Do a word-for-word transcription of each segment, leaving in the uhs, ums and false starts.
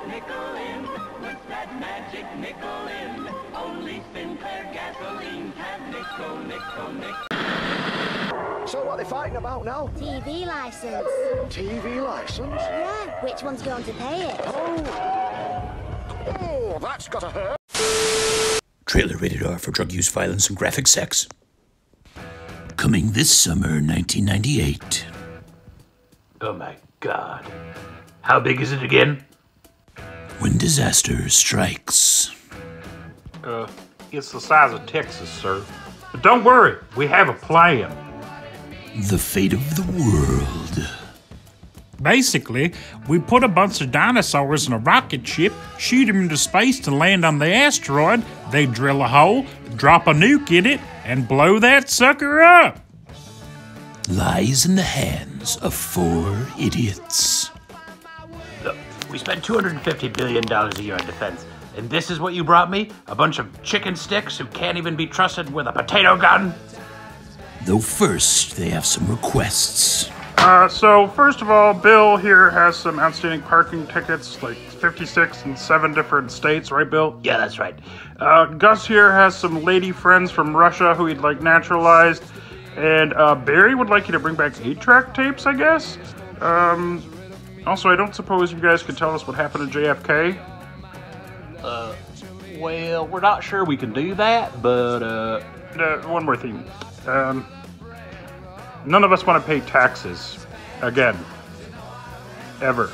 nickel in. What's that magic nickel in? Only Sinclair gasolines have nickel, nickel, nickel. So what are they fighting about now? T V license. T V license? Yeah, which one's going to pay it? Oh, oh, that's gotta hurt. Trailer rated R for drug use, violence, and graphic sex. Coming this summer, nineteen ninety-eight. Oh my god. How big is it again? When disaster strikes. Uh, it's the size of Texas, sir. But don't worry, we have a plan. The fate of the world. Basically, we put a bunch of dinosaurs in a rocket ship, shoot them into space to land on the asteroid, they drill a hole, drop a nuke in it, and blow that sucker up. Lies in the hands of four idiots. Look, we spent two hundred fifty billion dollars a year on defense, and this is what you brought me? A bunch of chicken sticks who can't even be trusted with a potato gun? Though first, they have some requests. Uh, so first of all, Bill here has some outstanding parking tickets, like fifty-six in seven different states, right, Bill? Yeah, that's right. Uh, Gus here has some lady friends from Russia who he'd like naturalized, and uh, Barry would like you to bring back eight-track tapes, I guess. Um, also, I don't suppose you guys could tell us what happened to J F K? Uh, well, we're not sure we can do that, but, uh... Uh, one more thing. Um, none of us want to pay taxes. Again. Ever.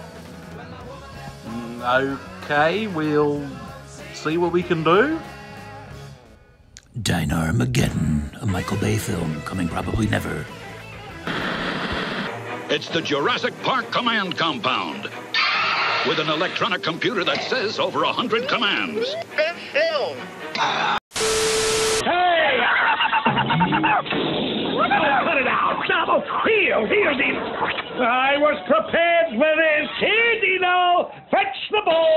Okay, we'll see what we can do. Dino-Armageddon, a Michael Bay film coming probably never. It's the Jurassic Park Command Compound. With an electronic computer that says over a hundred commands. Good film. Hey! Cut it out! Double! Heel! Heel! Heel! I was prepared for this! Here, Dino! Fetch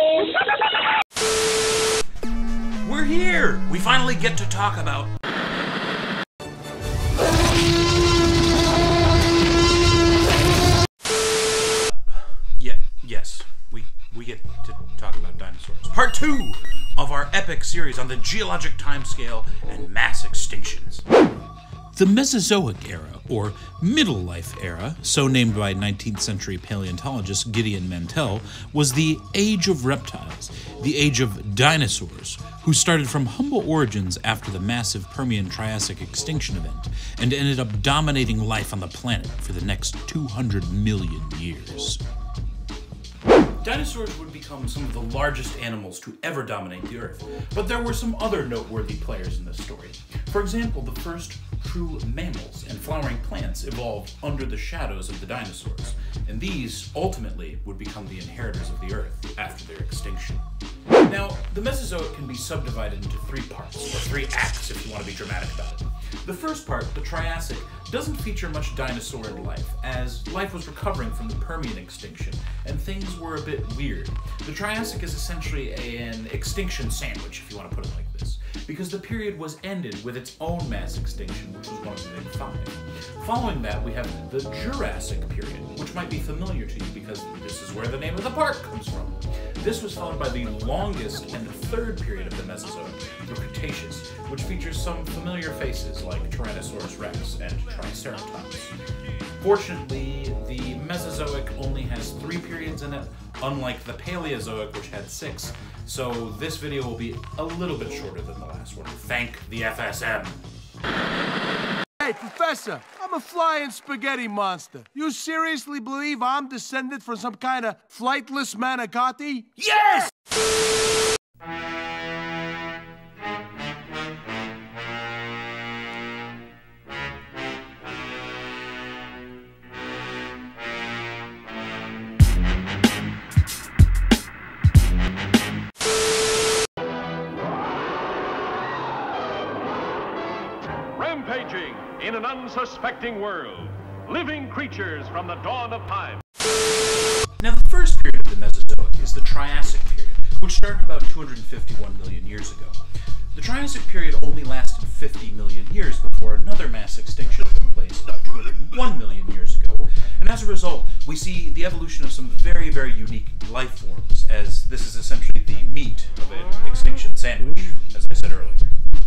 the ball! We're here! We finally get to talk about... Yeah, yes. We, we get to talk about dinosaurs. Part two of our epic series on the geologic timescale and mass extinctions. The Mesozoic Era, or Middle Life Era, so named by nineteenth century paleontologist Gideon Mantell, was the age of reptiles, the age of dinosaurs, who started from humble origins after the massive Permian-Triassic extinction event and ended up dominating life on the planet for the next two hundred million years. Dinosaurs would become some of the largest animals to ever dominate the Earth, but there were some other noteworthy players in this story. For example, the first true mammals and flowering plants evolved under the shadows of the dinosaurs, and these ultimately would become the inheritors of the Earth after their extinction. Now, the Mesozoic can be subdivided into three parts, or three acts if you want to be dramatic about it. The first part, the Triassic, doesn't feature much dinosaur life, as life was recovering from the Permian extinction, and things were a bit weird. The Triassic is essentially a, an extinction sandwich, if you want to put it like this, because the period was ended with its own mass extinction, which was one of the big five. Following that, we have the Jurassic period, which might be familiar to you because this is where the name of the park comes from. This was followed by the longest and third period of the Mesozoic, the Cretaceous, which features some familiar faces like Tyrannosaurus rex and Triceratops. Fortunately, the Mesozoic only has three periods in it, unlike the Paleozoic, which had six, so this video will be a little bit shorter than the last one. Thank the F S M. Hey, Professor, I'm a flying spaghetti monster. You seriously believe I'm descended from some kind of flightless manicotti? Yes! Rampaging in an unsuspecting world. Living creatures from the dawn of time. Now, the first period of the Mesozoic is the Triassic period, which started about two hundred fifty-one million years ago. The Triassic period only lasted fifty million years before another mass extinction took place about two hundred one million years ago. And as a result, we see the evolution of some very, very unique life forms, as this is essentially the meat of an extinction sandwich, as I said earlier.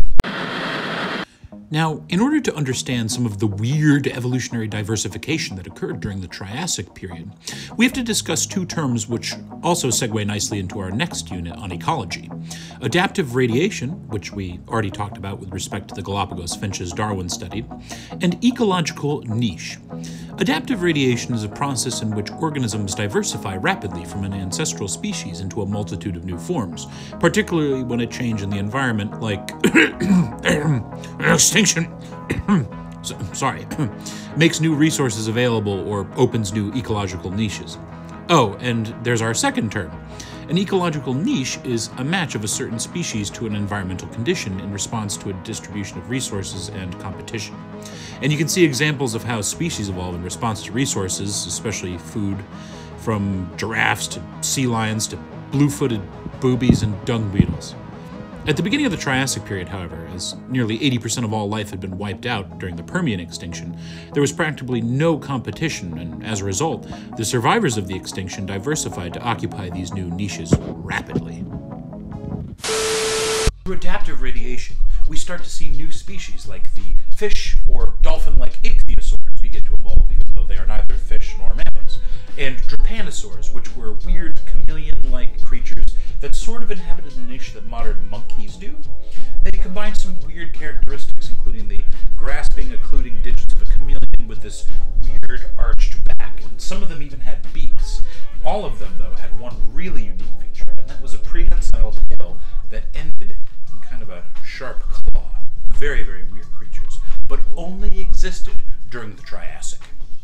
Now, in order to understand some of the weird evolutionary diversification that occurred during the Triassic period, we have to discuss two terms which also segue nicely into our next unit on ecology. Adaptive radiation, which we already talked about with respect to the Galapagos finches Darwin studied, and ecological niche. Adaptive radiation is a process in which organisms diversify rapidly from an ancestral species into a multitude of new forms, particularly when a change in the environment, like extinction, sorry, makes new resources available or opens new ecological niches. Oh, and there's our second term. An ecological niche is a match of a certain species to an environmental condition in response to a distribution of resources and competition. And you can see examples of how species evolve in response to resources, especially food, from giraffes to sea lions to blue-footed boobies and dung beetles. At the beginning of the Triassic period, however, as nearly eighty percent of all life had been wiped out during the Permian extinction, there was practically no competition, and as a result, the survivors of the extinction diversified to occupy these new niches rapidly. Through adaptive radiation, we start to see new species like the fish or dolphin-like ichthyosaurs begin to evolve, even though they are neither fish nor mammals, and trypanosaurs, which were weird chameleon-like creatures that sort of inhabited the niche that modern monkeys do. They combined some weird characteristics, including the grasping, occluding digits of a chameleon with this weird arched back, and some of them even had beaks. All of them, though, had one really unique feature, and that was a prehensile tail that ended in kind of a sharp claw. Very, very weird creatures, but only existed during the Triassic.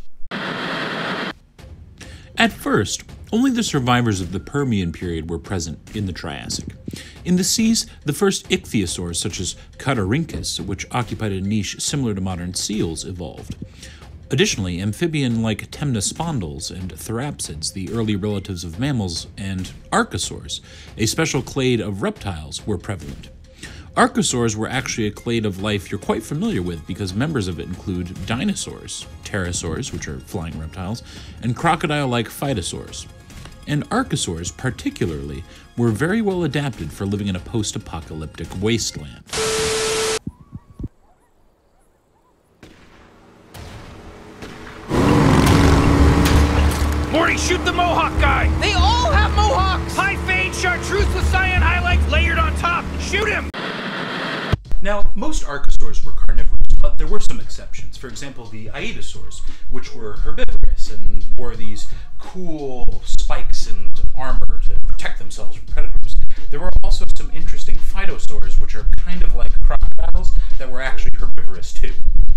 At first, only the survivors of the Permian period were present in the Triassic. In the seas, the first ichthyosaurs, such as Catarrhynchus, which occupied a niche similar to modern seals, evolved. Additionally, amphibian-like temnospondyls and therapsids, the early relatives of mammals, and archosaurs, a special clade of reptiles, were prevalent. Archosaurs were actually a clade of life you're quite familiar with because members of it include dinosaurs, pterosaurs, which are flying reptiles, and crocodile-like phytosaurs. And archosaurs, particularly, were very well adapted for living in a post-apocalyptic wasteland. Morty, shoot the Mohawk guy! They all have Mohawks! High fade, chartreuse with cyan highlights layered on top! Shoot him! Now, most archosaurs were carnivorous, but there were some exceptions. For example, the aedosaurs, which were herbivorous and wore these cool spikes and armor to protect themselves from predators. There were also some interesting phytosaurs, which are kind of like crocodiles, that were actually herbivorous too.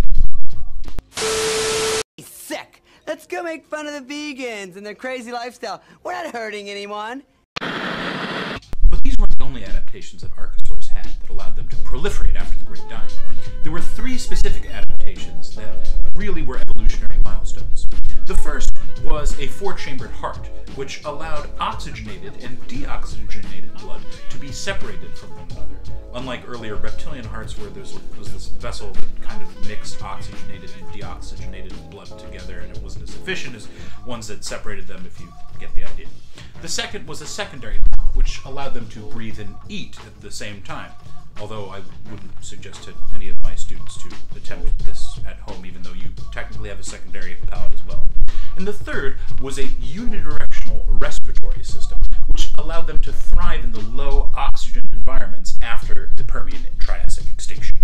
Sick! Let's go make fun of the vegans and their crazy lifestyle. We're not hurting anyone. But these weren't the only adaptations that archosaurs had that allowed them to proliferate after the Great Dying. There were three specific adaptations that really were evolutionary milestones. The first was a four-chambered heart, which allowed oxygenated and deoxygenated blood to be separated from one another. Unlike earlier reptilian hearts where there was this vessel that kind of mixed oxygenated and deoxygenated blood together and it wasn't as efficient as ones that separated them, if you get the idea. The second was a secondary palate, which allowed them to breathe and eat at the same time, although I wouldn't suggest to any of my students to attempt this at home, even though you technically have a secondary palate as well. And the third was a unidirectional respiratory system, which allowed them to thrive in the low oxygen environments after the Permian Triassic extinction.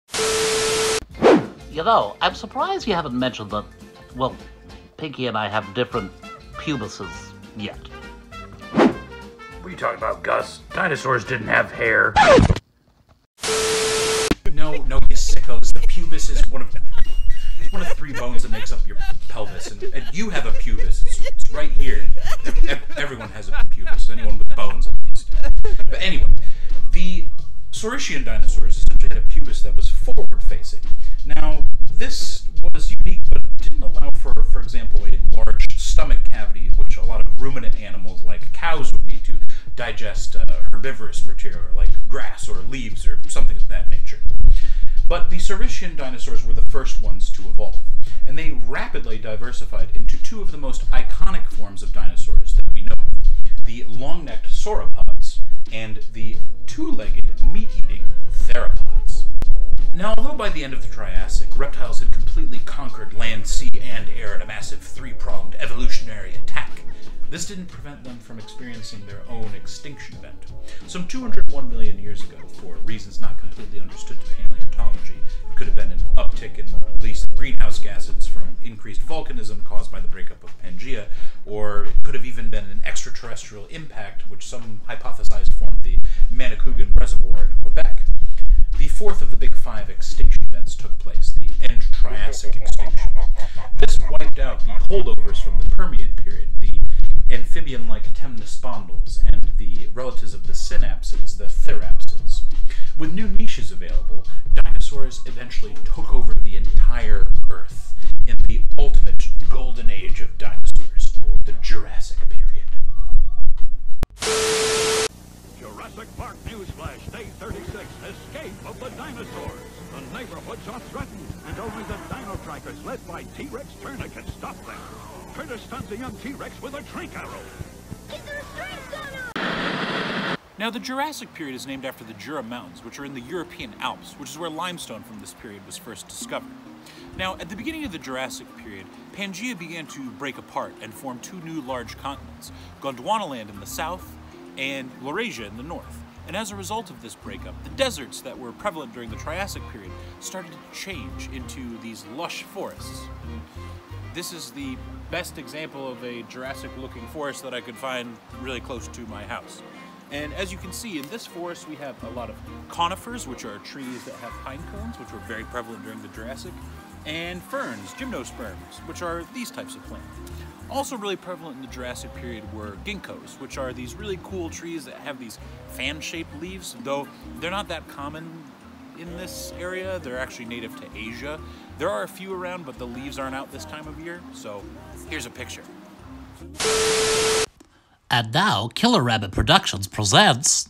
You know, I'm surprised you haven't mentioned that, well, Pinky and I have different pubises yet. What are you talking about, Gus? Dinosaurs didn't have hair. No, no, you sickos. The pubis is one of it's one of three bones that makes up your pelvis, and, and you have a pubis. It's, it's right here. Everyone has a pubis. Anyone with bones, at least. But anyway, the Saurischian dinosaurs essentially had a pubis that was forward-facing. Now, this was unique, but didn't allow for, for example, a large stomach cavity, which a lot of ruminant animals like cows would need to digest uh, herbivorous material like grass or leaves or something of that nature. But the Saurischian dinosaurs were the first ones to evolve, and they rapidly diversified into two of the most iconic forms of dinosaurs that we know of, the long-necked sauropods and the two-legged, meat-eating theropods. Now, although by the end of the Triassic, reptiles had completely conquered land, sea, and air in a massive three-pronged evolutionary attack, this didn't prevent them from experiencing their own extinction event. Some two hundred one million years ago, for reasons not completely understood to paleontology, it could have been an uptick in release of greenhouse gases from increased volcanism caused by the breakup of Pangaea, or it could have even been an extraterrestrial impact, which some hypothesized formed the Manicouagan Reservoir in Quebec. The fourth of the big five extinction events took place, the End Triassic extinction. This wiped out the holdovers from the Permian period, the amphibian-like temnospondals, and the relatives of the synapsids, the therapsids. With new niches available, dinosaurs eventually took over the entire Earth in the ultimate golden age of dinosaurs, the Jurassic period. Jurassic Park Newsflash, Day thirty-six, Escape of the Dinosaurs. The neighborhoods are threatened, and only the Dino Trackers, led by T-Rex Turner, can stop them. Turner stuns a young T-Rex with a shrink arrow. Is there a strike on? Now, the Jurassic period is named after the Jura Mountains, which are in the European Alps, which is where limestone from this period was first discovered. Now, at the beginning of the Jurassic period, Pangaea began to break apart and form two new large continents, Gondwanaland in the south and Laurasia in the north. And as a result of this breakup, the deserts that were prevalent during the Triassic period started to change into these lush forests. This is the best example of a Jurassic-looking forest that I could find really close to my house. And as you can see, in this forest we have a lot of conifers, which are trees that have pine cones, which were very prevalent during the Jurassic, and ferns, gymnosperms, which are these types of plants. Also really prevalent in the Jurassic period were ginkgos, which are these really cool trees that have these fan-shaped leaves, though they're not that common in this area. They're actually native to Asia. There are a few around, but the leaves aren't out this time of year, so here's a picture. And now, Killer Rabbit Productions presents...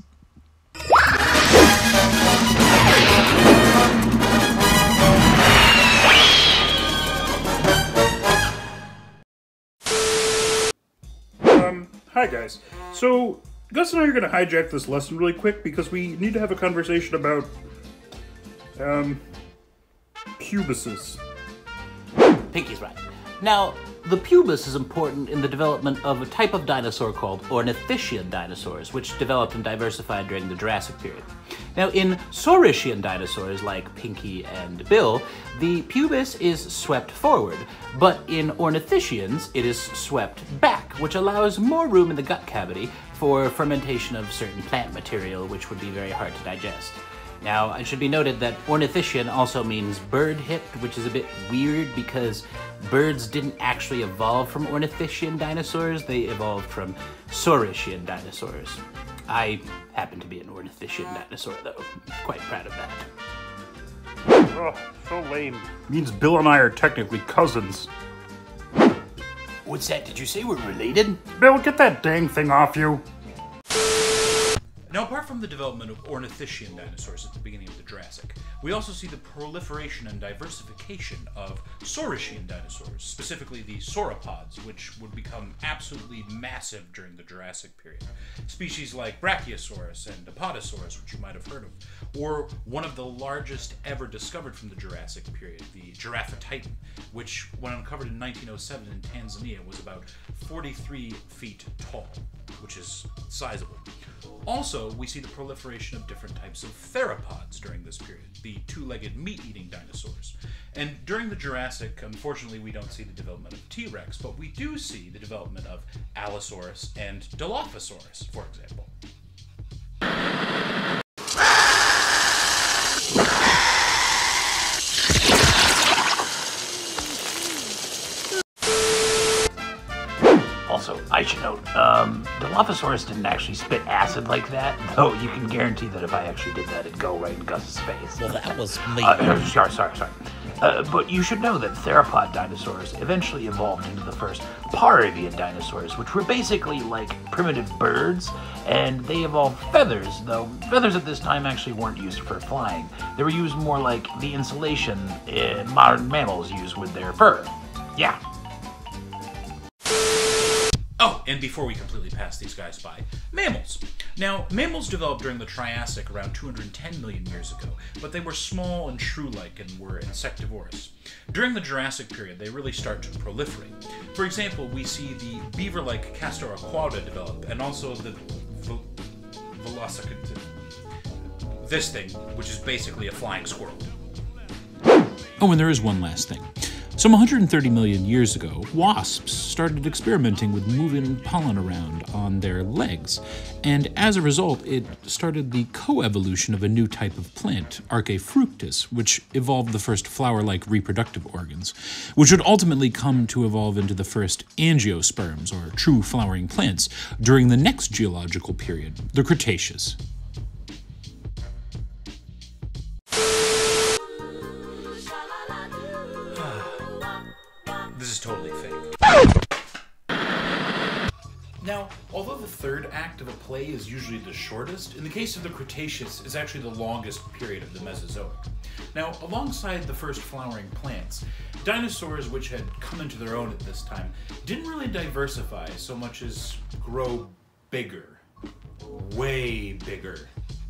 Um, hi guys. So, Gus and I are going to hijack this lesson really quick because we need to have a conversation about, um, pubuses. Pinky's right. Now, the pubis is important in the development of a type of dinosaur called ornithischian dinosaurs, which developed and diversified during the Jurassic period. Now, in Saurischian dinosaurs like Pinky and Bill, the pubis is swept forward, but in ornithischians, it is swept back, which allows more room in the gut cavity for fermentation of certain plant material, which would be very hard to digest. Now, it should be noted that ornithischian also means bird-hipped, which is a bit weird because birds didn't actually evolve from ornithischian dinosaurs, they evolved from Saurischian dinosaurs. I happen to be an ornithischian dinosaur, though. I'm quite proud of that. Oh, so lame. Means Bill and I are technically cousins. What's that? Did you say we're related? Bill, get that dang thing off you. Now, apart from the development of ornithischian dinosaurs at the beginning of the Jurassic, we also see the proliferation and diversification of Saurischian dinosaurs, specifically the sauropods, which would become absolutely massive during the Jurassic period. Species like brachiosaurus and apatosaurus, which you might have heard of, or one of the largest ever discovered from the Jurassic period, the Giraffatitan, which, when uncovered in nineteen oh seven in Tanzania, was about forty-three feet tall, which is sizable. Also, we see the proliferation of different types of theropods during this period, the two-legged meat-eating dinosaurs. And during the Jurassic, unfortunately, we don't see the development of T-Rex, but we do see the development of Allosaurus and Dilophosaurus, for example. Also, I should note, um, Dilophosaurus didn't actually spit acid like that, though you can guarantee that if I actually did that, it'd go right in Gus's face. Well, that was me. Uh, sorry, sorry, sorry. Uh, but you should know that theropod dinosaurs eventually evolved into the first paravian dinosaurs, which were basically like primitive birds, and they evolved feathers, though feathers at this time actually weren't used for flying. They were used more like the insulation uh, modern mammals use with their fur. Yeah. Oh, and before we completely pass these guys by, mammals. Now, mammals developed during the Triassic around two hundred ten million years ago, but they were small and shrew-like and were insectivorous. During the Jurassic period, they really start to proliferate. For example, we see the beaver-like Castor aquata develop, and also the vel- velociraptor, this thing, which is basically a flying squirrel. Oh, and there is one last thing. Some one hundred thirty million years ago, wasps started experimenting with moving pollen around on their legs, and as a result, it started the coevolution of a new type of plant, Archaefructus, which evolved the first flower-like reproductive organs, which would ultimately come to evolve into the first angiosperms, or true flowering plants, during the next geological period, the Cretaceous. This is totally fake. Now, although the third act of a play is usually the shortest, in the case of the Cretaceous is actually the longest period of the Mesozoic. Now, alongside the first flowering plants, dinosaurs which had come into their own at this time didn't really diversify so much as grow bigger. Way bigger.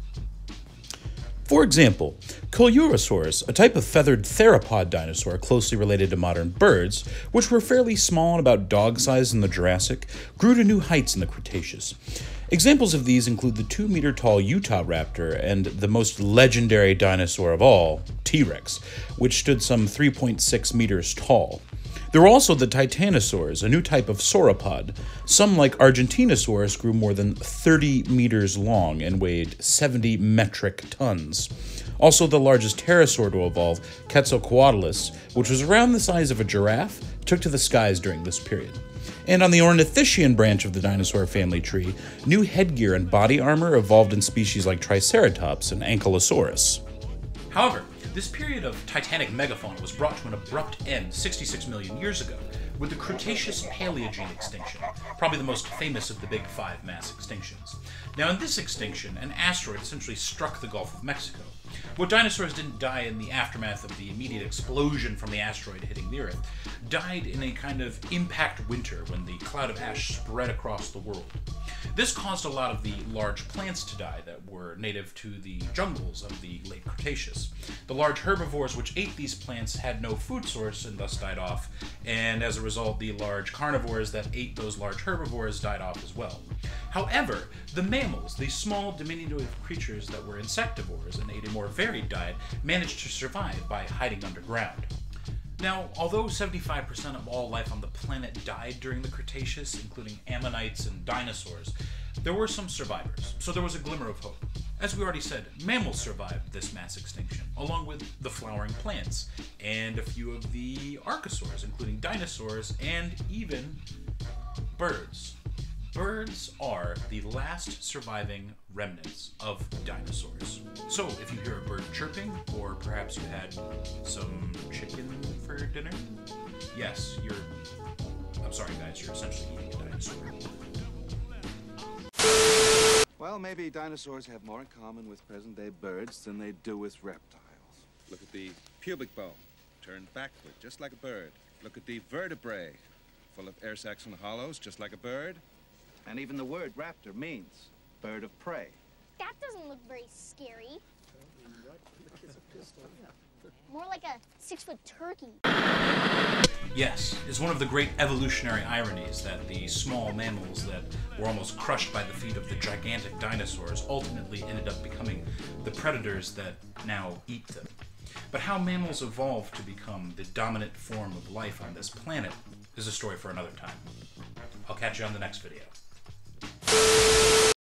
For example, Coelurosaurus, a type of feathered theropod dinosaur closely related to modern birds, which were fairly small and about dog-sized in the Jurassic, grew to new heights in the Cretaceous. Examples of these include the two-meter-tall Utah raptor and the most legendary dinosaur of all, T-Rex, which stood some three point six meters tall. There were also the titanosaurs, a new type of sauropod. Some, like Argentinosaurus, grew more than thirty meters long and weighed seventy metric tons. Also, the largest pterosaur to evolve, Quetzalcoatlus, which was around the size of a giraffe, took to the skies during this period. And on the ornithischian branch of the dinosaur family tree, new headgear and body armor evolved in species like Triceratops and Ankylosaurus. However, this period of titanic megafauna was brought to an abrupt end sixty-six million years ago with the Cretaceous Paleogene extinction, probably the most famous of the big five mass extinctions. Now, in this extinction, an asteroid essentially struck the Gulf of Mexico. What dinosaurs didn't die in the aftermath of the immediate explosion from the asteroid hitting the Earth died in a kind of impact winter when the cloud of ash spread across the world. This caused a lot of the large plants to die that were native to the jungles of the late Cretaceous. The large herbivores which ate these plants had no food source and thus died off, and as a result the large carnivores that ate those large herbivores died off as well. However, the mammals, these small diminutive creatures that were insectivores and ate a more varied diet, managed to survive by hiding underground. Now, although seventy-five percent of all life on the planet died during the Cretaceous, including ammonites and dinosaurs, there were some survivors, so there was a glimmer of hope. As we already said, mammals survived this mass extinction, along with the flowering plants, and a few of the archosaurs, including dinosaurs, and even birds. Birds are the last surviving remnants of dinosaurs. So, if you hear a bird chirping, or perhaps you had some chicken for dinner, yes, you're... I'm sorry guys, you're essentially eating a dinosaur. Well, maybe dinosaurs have more in common with present-day birds than they do with reptiles. Look at the pubic bone, turned backward, just like a bird. Look at the vertebrae, full of air sacs and hollows, just like a bird. And even the word raptor means bird of prey. That doesn't look very scary. More like a six-foot turkey. Yes, it's one of the great evolutionary ironies that the small mammals that were almost crushed by the feet of the gigantic dinosaurs ultimately ended up becoming the predators that now eat them. But how mammals evolved to become the dominant form of life on this planet is a story for another time. I'll catch you on the next video.